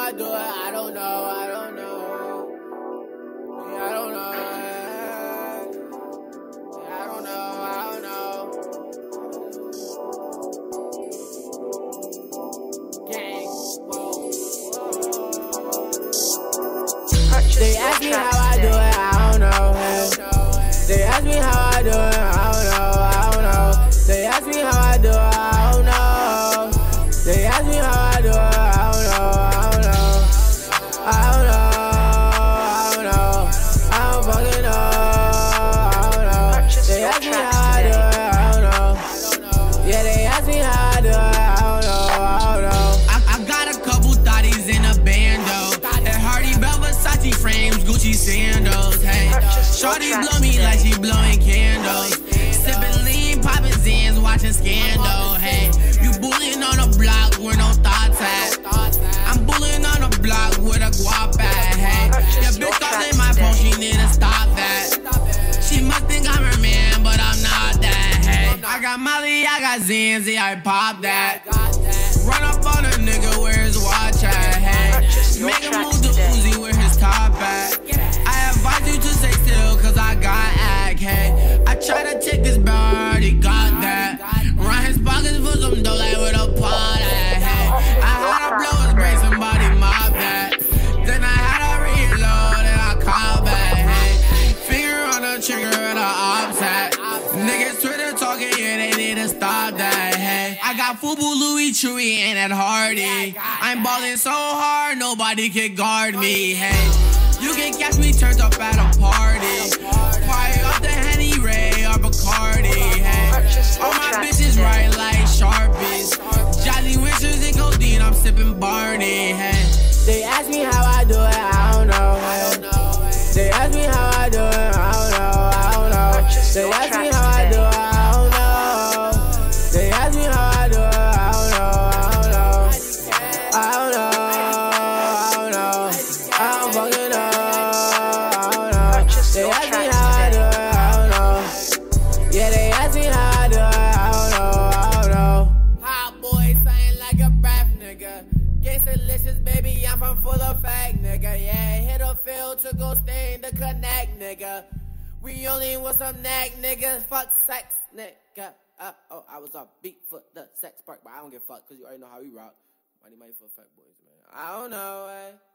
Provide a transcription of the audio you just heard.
I do it, I don't know, I don't know. Yeah, I don't know. Yeah, I don't know, I don't know. Gang, whoa. They ask me how I do it, I don't know. They ask me how I do it, I don't know, I don't know. They ask me how I do it, I don't know. They ask me how I do it, I don't know, I don't know. I don't know, I don't know. I don't fucking know, I don't know. They ask me how I do it, I don't know. Yeah, they ask me how I do it, I don't know, I don't know. I got a couple thotties in a bando. At Hardy Bell, Versace frames, Gucci sandals. Hey, shorty blow me like she blowing candles. Sipping lean, popping zins, watching Scandal. Hey, you bullying on a block where no thoughts at. I'm bullying on a block with a guap at. Hey, your bitch all in my phone, she need to stop that. She must think I'm her man, but I'm not that. Hey, I got Molly, I got Zins, yeah, I pop that. Run up on a nigga where his watch at. Hey, make him move the Uzi where his top at. I advise you to stay still, cause I got act. Hey, I try to take this bell, I already got that. Run his pockets for some dough like with a pot at. Hey, I had to blow his brain, somebody mob that. Then I had to reload and I call back. Hey, finger on the trigger and the ops hat. Niggas Twitter talking, yeah, they need to stop that. Hey, I got Fubu, Louis, Chewy, and Ed Hardy. I'm balling so hard, nobody can guard me. Hey, you can catch me turned up at a party. Party off the Henny Ray or Bacardi. Hey, all my bitches right like Sharpies. Jolly Winters and codeine, I'm sipping Barney. Hey, they ask me how I do it, I don't know. They ask me how I do it, I don't know, I don't know. They ask me how I do it, I don't know. They ask me how I do it, I don't know, I don't know. I don't know, I don't know. I don't fucking know, I don't know. They ask me how I do it, I don't know. Yeah, they ask me how I do it, I don't know, I don't know. Hot boy saying like a rap nigga. Gangsta-licious, baby, I'm from full of fact, nigga. Yeah, hit a field to go stay in the connect, nigga. We only want some neck, nigga. Fuck sex, nigga. Oh, I was off beat for the sex part, but I don't give a fuck, cause you already know how we rock. Money for fat boys, man. I don't know,